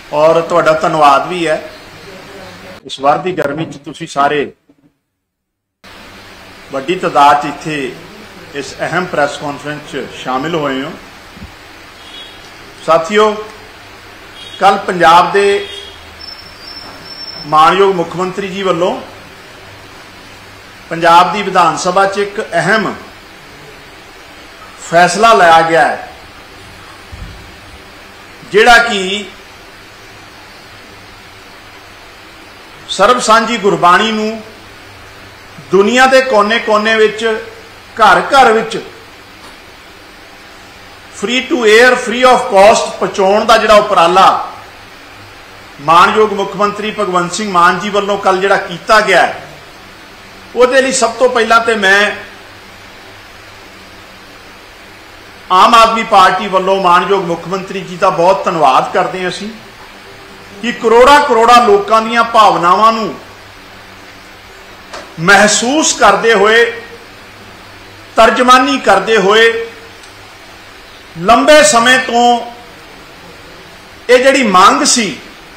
और तुहाडा धन्नवाद भी है। इस बार की गर्मी तुसीं सारे वड्डी तादाद इत्थे इस अहम प्रैस कॉन्फ्रेंस शामिल होए हो। साथियों, कल पंजाब के मानयोग मुख्यमंत्री जी वालों पंजाब की विधान सभा च एक अहम फैसला लिया गया है, जिहड़ा कि सर्ब सांझी गुरबाणी नूं दुनिया के कोने कोने विच घर घर विच free to air free of cost पहुँचाने का जिहड़ा उपराला मानयोग मुख्यमंत्री भगवंत सिंह मान जी वालों कल जिहड़ा कीता गया है, उहदे लई सब तो पहला तो मैं आम आदमी पार्टी वालों मानयोग मुख्यमंत्री जी का बहुत धन्नवाद करते हैं असीं कि करोड़ा करोड़ा लोगों दीयां भावनावां नूं महसूस करते हुए, तर्जमानी करते हुए लंबे समय तो ये जिहड़ी मांग सी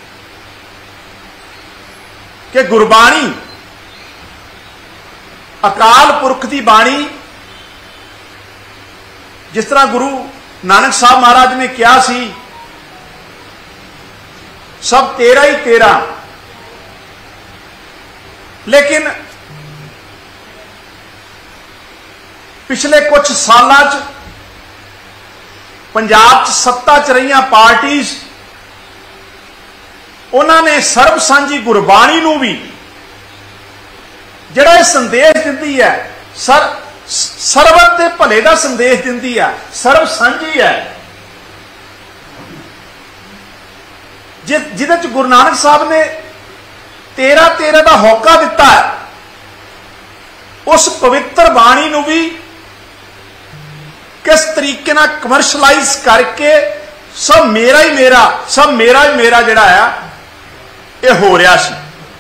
कि गुरबाणी अकाल पुरख की बाणी, जिस तरह गुरु नानक साहब महाराज ने कहा सी, सब तेरा ही तेरा, लेकिन पिछले कुछ सालों च पंजाब च सत्ता च रही पार्टीज उन्होंने सर्ब सांझी गुरबाणी नूं भी जिहड़ा संदेश दिंदी है, सरबत दे भले का संदेश दिंदी है, सर्ब सांझी है, जिहदे च गुरु नानक साहब ने तेरा तेरा का होका दिता है, उस पवित्र बाणी नूं भी किस तरीके ना कमर्शलाइज करके सब मेरा ही मेरा, सब मेरा ही मेरा जिहड़ा आ ये हो रहा सी।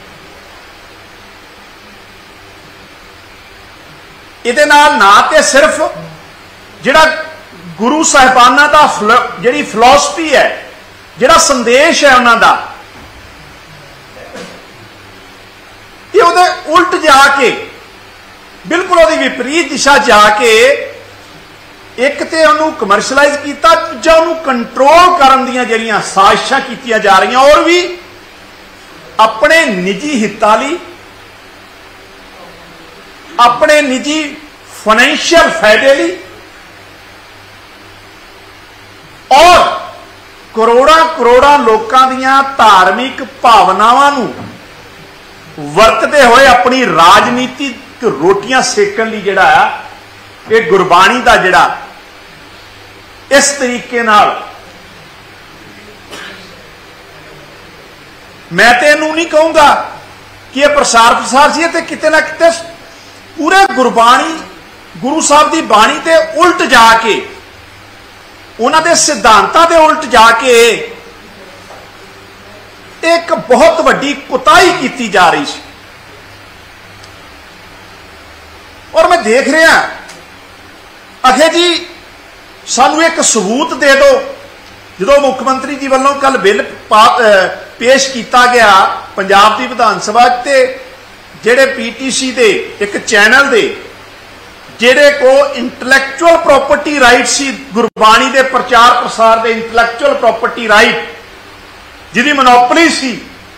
इहदे नाल ना ते सिर्फ जिहड़ा गुरु साहिबाना दा जिहड़ी फिलोसफी है, जिहड़ा संदेश है उन्हां दा, ये उहदे उल्ट जाके बिल्कुल उहदी विपरीत दिशा जाके एक तो उन्होंने कमर्शलाइज किया, दूजा उन्होंने कंट्रोल करन दियां जिहड़ियां साजिशां कीतियां जा रही, और भी अपने निजी हितां लई, अपने निजी फाइनैंशियल फायदे लई, और करोड़ां करोड़ां लोकां दियां धार्मिक भावनावां नूं वरतते हुए अपनी राजनीतिक रोटियां सेकण लई जिहड़ा ये गुरबाणी दा जिहड़ा इस तरीके नाल, मैं तो इनू नहीं कहूँगा कि यह प्रसार प्रसार सी, ते किते ना किते पूरे गुरबाणी गुरु साहब की बाणी ते उल्ट जाके, उन्हां दे सिद्धांतां दे उल्ट जाके एक बहुत वड्डी कुताही की जा रही सी। और मैं देख रहा अखे जी सानू एक सबूत दे दो, जो मुख्यमंत्री जी वालों कल बिल पेश किया गया पंजाब की विधान सभा ते, जेड़े पीटीसी दे एक चैनल दे जेड़े को इंटलैक्चुअल प्रॉपर्टी राइट सी, गुरबाणी के प्रचार प्रसार दे इंटलैक्चुअल प्रॉपर्टी राइट जिहदी मोनोपली सी,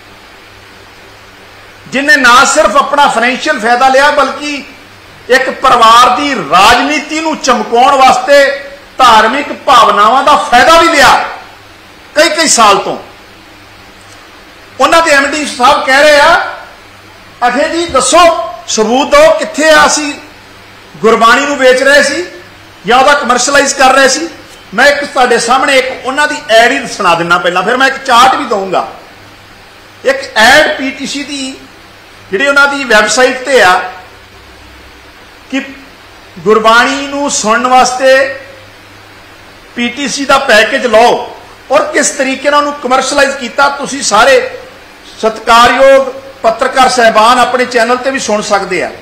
जिन्हें ना सिर्फ अपना फाइनैंशियल फायदा लिया बल्कि एक परिवार की राजनीति नूं चमकाउण वास्ते धार्मिक भावनावां का फायदा भी लिया कई कई साल तो। उन्हां दे एमडी साहब कह रहे हैं, अखे जी दसो सबूत दो कित्थे असीं गुरबाणी नूं बेच रहे सी या उहदा कमर्शलाइज कर रहे सी। मैं एक तुहाडे सामने एक उन्हां दी एड ही सुना दिना पहला, फिर मैं एक चार्ट भी दूंगा। एक एड पीटीसी की जिहड़ी उन्हां दी वैबसाइट ते आ कि गुरबाणी नूं सुनने वास्ते पीटीसी का पैकेज लो और किस तरीके नाल उहनूं कमर्शलाइज किया, तुसीं सारे सत्कारयोग पत्रकार साहबान अपने चैनल ते भी सुन सकते हैं।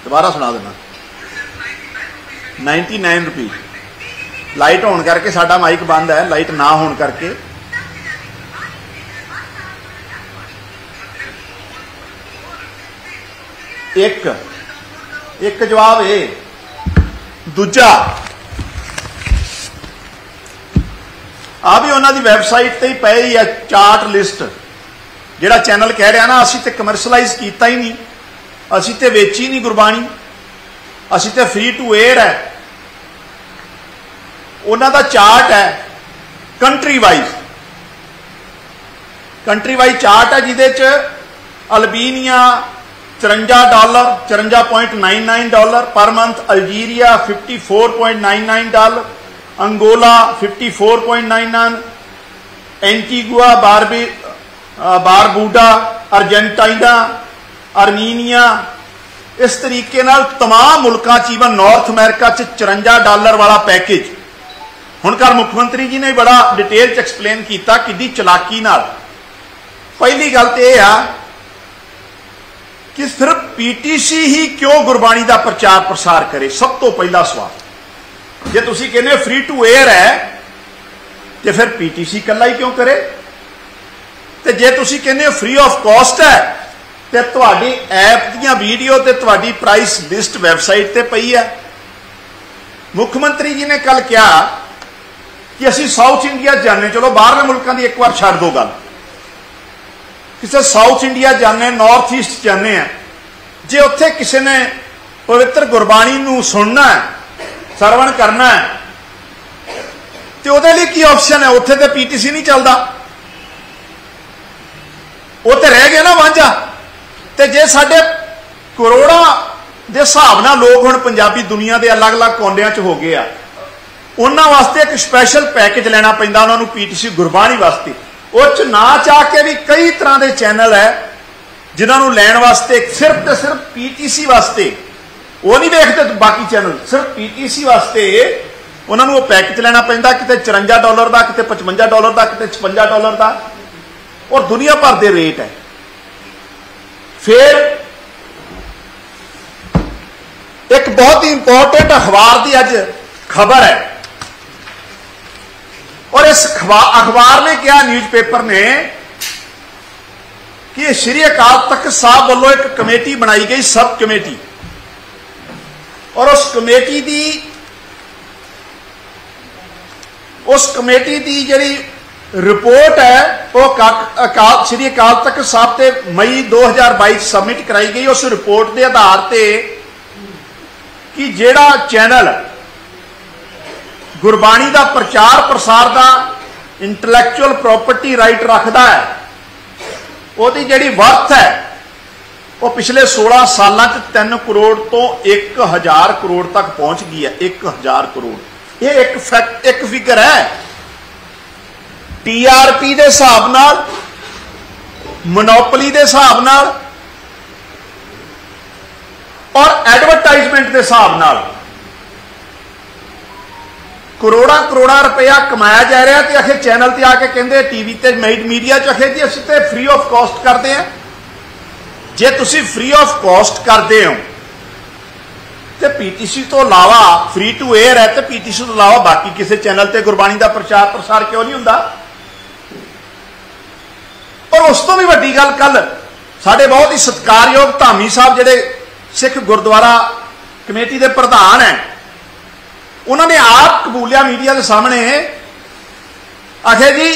दोबारा सुना देना 99 रुपीज। लाइट होने करके साडा माइक बंद है, लाइट ना होने करके एक जवाब है। दूजा आ भी उन्होंने वैबसाइट ते ही पे ही है चार्ट लिस्ट, जिहड़ा चैनल कह रहा ना असीं ते कमर्शलाइज किया ही नहीं, असीं ते वेची नहीं गुरबाणी, असीं ते फ्री टू एयर है। उन्हों का चार्ट है कंट्री वाइज चार्ट है, जिहदे च अल्बीनिया $54, $54.99 per month, Algeria $54.99, Angola $54.99, Antigua, Barbuda, Argentina, Armenia, इस तरीके नाल तमाम मुल्कां च, ईवन नॉर्थ अमेरिका च $54 वाला पैकेज। हुण कल मुख्यमंत्री जी ने बड़ा डिटेल च एक्सप्लेन किया कि चलाकी नाल। पहली गल तो यह आ कि सिर्फ पीटीसी ही क्यों गुरबाणी का प्रचार प्रसार करे। सब तो पहला सवाल, जे तुसी कहने फ्री टू एयर है तो फिर पीटीसी कला ही क्यों करे, तो जे तुसी कहने फ्री ऑफ कॉस्ट है तो तुहाडी ऐप दीयां वीडियो ते तुहाडी प्राइस लिस्ट वैबसाइट ते पई है। मुख्यमंत्री जी ने कल कहा कि असी साउथ इंडिया जाने, चलो बाहरले मुल्कों की एक बार छड़ दो गल, किसी साउथ इंडिया जाने, नॉर्थ ईस्ट जाने हैं, जे उत्थे किसी ने पवित्र गुरबाणी नूं सुनना है, सरवण करना है, तो उहदे लई की ऑप्शन है? उत्थे तो पीटीसी नहीं चलता, वो तो रह गया ना वांझा। तो जे साडे करोड़ां दे हिसाब नाल लोग हुण पंजाबी दुनिया के अलग अलग कोनियां च हो गए आ, उन्हां वास्ते एक स्पैशल पैकेज लेना पैंदा उन्हां नूं पीटीसी गुरबाणी वास्ते। उस ना चाह के भी कई तरह के चैनल है जिन्होंने लैन वास्ते सिर्फ तो सिर्फ पीटीसी वास्ते, वो नहीं देखते बाकी चैनल, सिर्फ पीटीसी वास्ते उन्होंने वो पैकेज लेना पैंदा, किते $54 का, किते $55 का, किते $56 का, और दुनिया भर के रेट है। फिर एक बहुत ही इंपॉर्टेंट अखबार की अज खबर है, और इस अखबार ने क्या, न्यूज़पेपर ने, कि श्री अकाल तख्त साहब वालों एक कमेटी बनाई गई, सब कमेटी, और उस कमेटी की जी रिपोर्ट है वो श्री अकाल तख्त साहब से मई 2022 सबमिट कराई गई। उस रिपोर्ट के आधार पर कि जेड़ा चैनल गुरबाणी का प्रचार प्रसार का इंटलैक्चुअल प्रॉपर्टी राइट रखता है, उसकी जिहड़ी वर्थ है वो पिछले 16 सालों 3 करोड़ तो 1000 करोड़ तक पहुंच गई है। 1000 करोड़ ये एक फैक्ट, एक फिगर है। टीआरपी के हिसाब नाल, मोनोपली के हिसाब नाल और एडवरटाइजमेंट के हिसाब नाल करोड़ा रुपया कमाया जा रहा है। तो आखिर चैनल ते आके कहते टीवी ते मीडिया च आखिर जी असं तो फ्री ऑफ कॉस्ट करते हैं। जे तुसी फ्री ऑफ कॉस्ट करते हो तो पीटीसी तो अलावा फ्री टू एयर है, तो पीटीसी तो अलावा बाकी किसी चैनल ते गुरबाणी का प्रचार प्रसार क्यों नहीं होंदा? और उस तो भी वड्डी गल, कल साडे बहुत ही सत्कारयोग धामी साहब जिहड़े सिख गुरुद्वारा कमेटी के प्रधान हैं, उन्होंने आप कबूलिया मीडिया के सामने, आखिर जी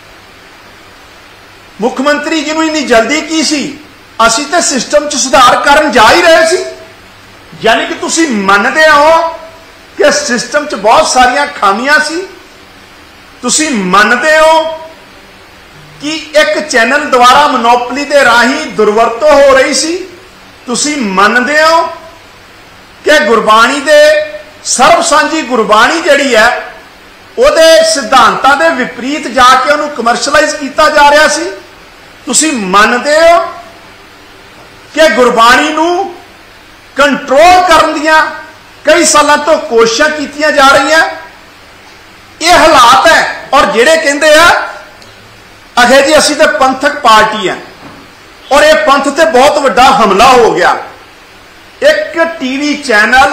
मुख्यमंत्री जी नूं इन्नी जल्दी की सी, असीं ते सिस्टम च सुधार करन जा ही रहे सी। यानी कि तुसीं मनदे हो कि सिस्टम च बहुत सारियां खामियां सी, तुसीं मनदे हो कि एक चैनल द्वारा मोनोपली के राही दुर्वरतों हो रही सी, तुसीं मनदे हो कि गुरबाणी दे सर्व सांझी गुरबाणी जिहड़ी है उहदे सिद्धांतां दे विपरीत जाके उहनूं कमर्शलाइज किया जा रहा सी, तुसीं मनदे हो कि गुरबाणी नूं कंट्रोल करन दियां कई सालों तो कोशिशां कीतियां जा रही हैं। ये हालात है। और जिहड़े कहंदे आ आखिर जी असीं ते पंथक पार्टी हैं और ये पंथ ते बहुत वड्डा हमला हो गया, एक टीवी चैनल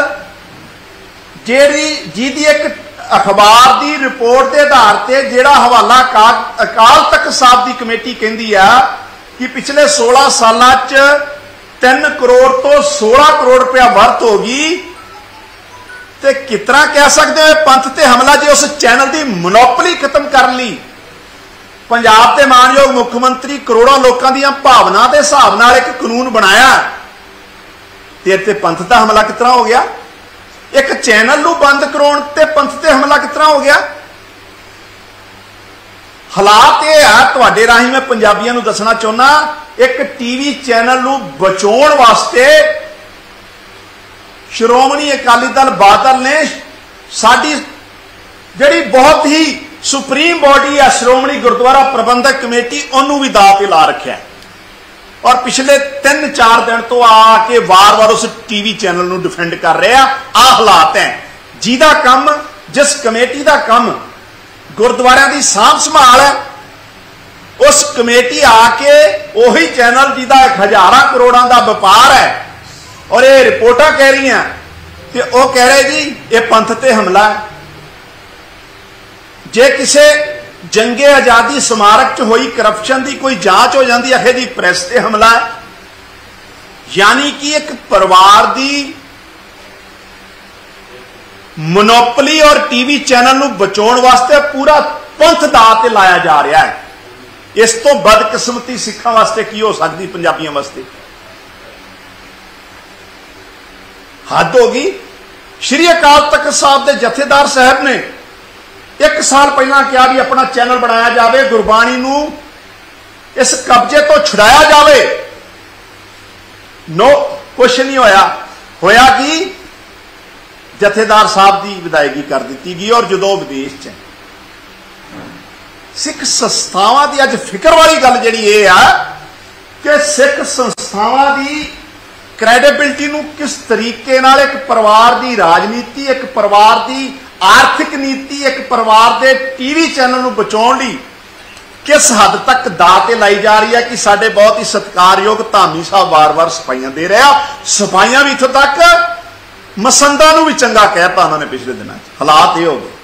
जिहदी एक अखबार की रिपोर्ट के आधार पर जिहड़ा हवाला अकाल तख्त साहब की कमेटी कहती है कि पिछले 16 साल 3 करोड़ तो 16 करोड़ रुपया वर्थ होगी, तो कितना कह सकते हो पंथ ते हमला जे उस चैनल की मोनोपली खत्म कर ली। पंजाब के मानयोग मुख्यमंत्री करोड़ों लोगों दी भावना के हिसाब नाल एक कानून बनाया, ते पंथ का हमला कितना हो गया। एक चैनल नूं बंद कराउण ते पंथ ते हमला कितना हो गया। हालात यह है, तुहाडे राही मैं पंजाबियों नूं दसना चाहुंदा, एक टीवी चैनल नूं बचाउण वास्ते श्रोमणी अकाली दल बादल ने साडी जिहड़ी बहुत ही सुप्रीम बॉडी है श्रोमणी गुरुद्वारा प्रबंधक कमेटी उन्होंने भी दाव पे ला रखा है, और पिछले 3-4 दिन तो आके वार वार उस टीवी चैनल नूं डिफेंड कर रहे हैं। आ हालात है जिहदा काम, जिस कमेटी का काम गुरुद्वारियां दी सांभ संभाल है, उस कमेटी आके उही चैनल जिहदा 1000 करोड़ों का व्यापार है और ये रिपोर्टां कह रही हैं कि वह कह रहे जी ये पंथ ते हमला है। जे किसी जंगे आजादी स्मारक च हुई करप्शन की कोई जांच हो जाती है जी प्रेस ते हमला है। यानी कि एक परिवार की मोनोपली और टीवी चैनल नूं बचाउण वास्ते पूरा पंथ दाव ते लाया जा रहा है। इस तो बदकिस्मती सिखां वास्ते की हो सकती, पंजाबियों वास्ते हद होगी। श्री अकाल तख्त साहब के जथेदार साहब ने 1 साल पहला क्या भी अपना चैनल बनाया जाए, गुरबाणी नूं इस कब्जे तो छुड़ाया जाए। नो, कुछ नहीं होया कि जथेदार साहब की विदायगी कर दी गई। और जो विदेश च सिख संस्थावां की अज फिक्र वाली गल जिहड़ी ये है कि सिख संस्थावां की क्रैडिबिलिटी नूं किस तरीके नाल एक परिवार की राजनीति, एक परिवार की आर्थिक नीति, एक परिवार के टीवी चैनल नूं बचाउण लई किस हद तक दाव ते लाई जा रही है कि साडे बहुत ही सत्कारयोग धामी साहब वार वार सफाइयां दे रहे हैं। सफाइयां भी इत्थों तक मसंदा नूं भी चंगा कहता उन्होंने पिछले दिनों। हालात ये हो गए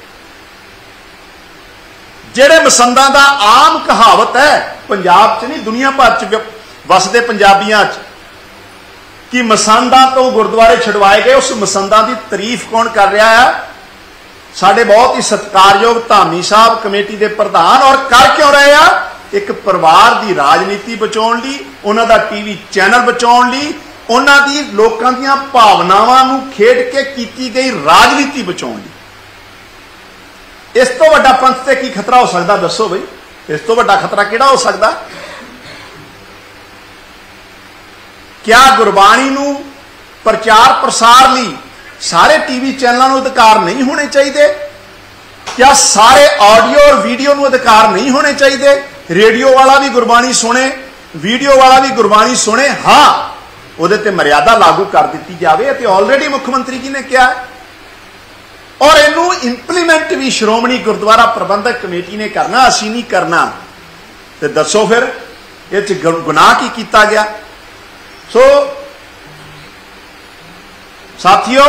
जिहड़े मसंदा दा आम कहावत है पंजाब च नहीं दुनिया भर च वसदे पंजाबियां च कि मसंदा तो गुरुद्वारे छुड़वाए गए, उस मसंदा की तारीफ कौन कर रहा है? साडे बहुत ही सत्कारयोग धामी साहब कमेटी के प्रधान। और कर क्यों रहे हैं? एक परिवार की राजनीति बचाउण लई, उन्हां दा टीवी चैनल बचाउण लई, उन्हां दी लोकां दीयां भावनावां नूं खेड के कीती गई राजनीति बचाउण लई। इस तो वड्डा पंथ ते की खतरा हो सकता? दसो बई, इस तो वड्डा खतरा किहड़ा हो सकता? क्या गुरबाणी नूं प्रचार प्रसार लई सारे टीवी चैनलों को अधिकार नहीं होने चाहिए? क्या सारे ऑडियो और वीडियो को अधिकार नहीं होने चाहिए? रेडियो वाला भी गुरबाणी सुने, वीडियो वाला भी गुरबाणी सुने, हाँ उहदे ते मर्यादा लागू कर दी जाए। तो ऑलरेडी मुख्यमंत्री जी ने कहा है और इनू इंप्लीमेंट भी श्रोमणी गुरुद्वारा प्रबंधक कमेटी ने करना, असीं नहीं करना। तो दसो फिर ये गुनाह की किया गया? सो साथियों,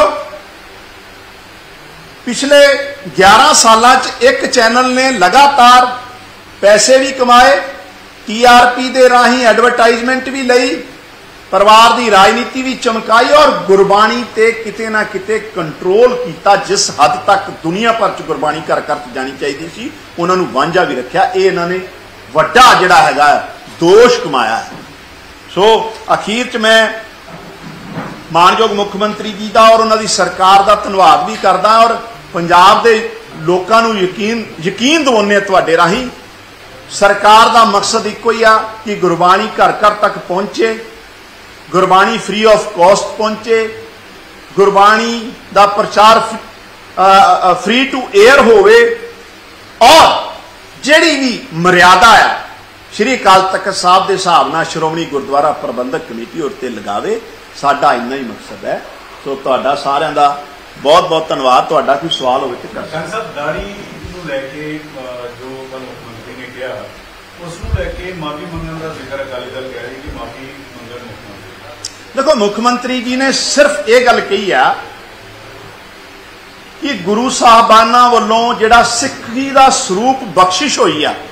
पिछले 11 साल एक चैनल ने लगातार पैसे भी कमाए, TRP दे राही एडवरटाइजमेंट भी लई, परिवार की राजनीति भी चमकाई और गुरबाणी ते किते ना किते कंट्रोल किया। जिस हद तक दुनिया भर च गुरबाणी घर घर जानी चाहिए सी, उन्होंने वांझा भी रखा। ये इन्होंने वड्डा जिहड़ा हैगा दोष कमाया है। सो अखीर च मैं मानयोग मुख्यमंत्री जी का और उन्होंने सरकार का धन्यवाद भी करदा और पंजाब के लोगों को यकीन दिवाने तुहाडे राही। सरकार का मकसद इको ही आ कि गुरबाणी घर घर तक पहुंचे, गुरबाणी फ्री ऑफ कॉस्ट पहुंचे, गुरबाणी का प्रचार फ्री टू एयर होवे और जिहड़ी भी मर्यादा है श्री अकाल तख्त साहब के हिसाब नाल श्रोमणी गुरुद्वारा प्रबंधक कमेटी उत्ते लगावे। साडा इन्ना ही मकसद है। सो तुहाडा सारिआं दा बहुत बहुत धन्यवाद। तुहाडा कोई सवाल होवे ते कर सकदे हो। दाड़ी नूं लैके जो मुख्यमंत्री ने कहा उस नूं लैके माफी मंगण का जिक्र अकाली दल कह रही कि माफी मंगण मुख्यमंत्री देखो मुख्यमंत्री जी ने सिर्फ ये गल कही है कि गुरु साहबाना वालों जिहड़ा सिक्खी दा स्वरूप बख्शिश हुई है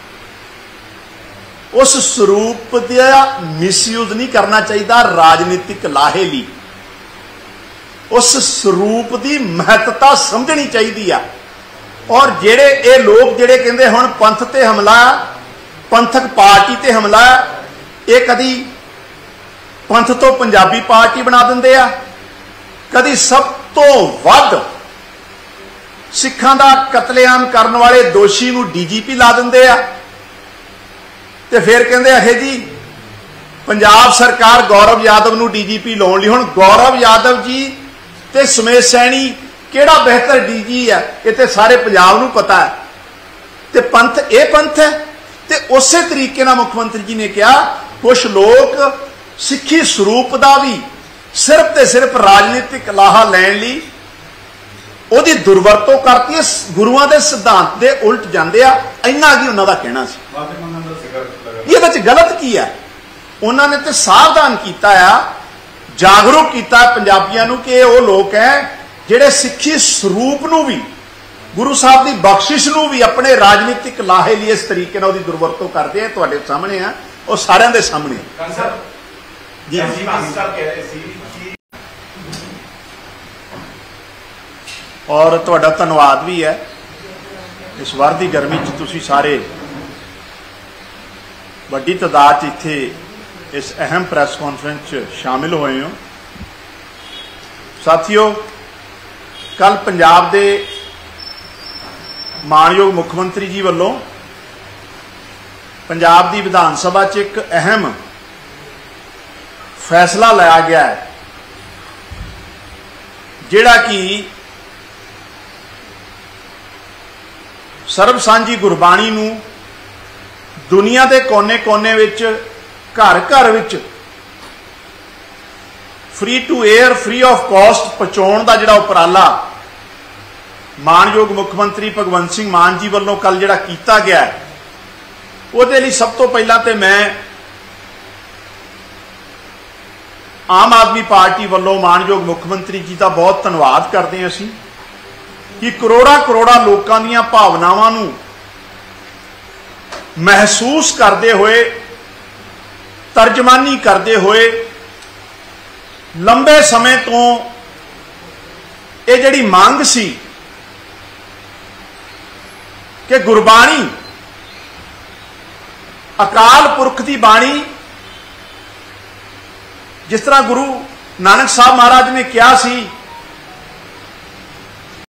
उस स्वरूप का मिसयूज नहीं करना चाहिए राजनीतिक लाहे ली। उस स्वरूप की महत्ता समझनी चाहिए। और जेड़े ये लोग जेड़े कहते हुण पंथ ते हमला पंथक पार्टी ते हमला ये कदी पंथ तो पंजाबी पार्टी बना देंदे आ, कदी सब तो वध सिखां दा कतलेआम करने वाले दोषी नूं डीजीपी ला देंदे आ ते फिर कहंदे अहे जी पंजाब सरकार गौरव यादव नूं डीजीपी लाउण लई। हुण गौरव यादव जी ते सुमेश सैनी किहड़ा बेहतर डीजी है ये तो सारे पंजाब नूं पता है। ते पंथ ये पंथ है। ते उसे तरीके नाल मुख्यमंत्री जी ने कहा कुछ लोग सिक्खी स्वरूप का भी सिर्फ ते सिर्फ राजनीतिक लाहा लैण लई ਉਹਦੀ दुरवरतों करती है, गुरुआं दे सिद्धांत दे उल्ट जांदे आ। इन्ना की उन्हां दा कहना सी। ਇਹਦੇ ਚ गलत की है? उन्होंने तो सावधान किया है, जागरूक किया पंजाबियों को कि वो लोग हैं जिहड़े सिक्खी स्वरूप नूं भी गुरु साहब की बख्शिश नूं भी अपने राजनीतिक लाहे लिए इस तरीके नाल उहदी दुरवरतों करते हैं। तुहाडे सामने है, वो सारिਆਂ दे सामने जी। और तुहाडा धन्नवाद भी है इस वार की गर्मी च तुसीं सारे वड्डी तादाद इत्थे इस अहम प्रैस कॉन्फ्रेंस शामिल होए हो। साथियों, कल पंजाब के मानयोग मुख्यमंत्री जी वालों पंजाब की विधान सभा च एक अहम फैसला लिया गया है जिहड़ा कि सर्ब सांझी गुरबाणी नूं दुनिया के कोने कोने विच घर घर विच free to air free of cost पहुँचाउण दा जिहड़ा उपराला मानयोग मुख्यमंत्री भगवंत सिंह मान जी वालों कल जिहड़ा कीता गया है उहदे लई सब तो पहला तो मैं आम आदमी पार्टी वालों मानयोग मुख्यमंत्री जी का बहुत धन्नवाद करते हैं असीं कि करोड़ा करोड़ा लोगों दी भावनावां नूं महसूस करते हुए तर्जमानी करते हुए लंबे समय तो ये जिहड़ी मांग सी कि गुरबाणी अकाल पुरख की बाणी जिस तरह गुरु नानक साहब महाराज ने कहा सी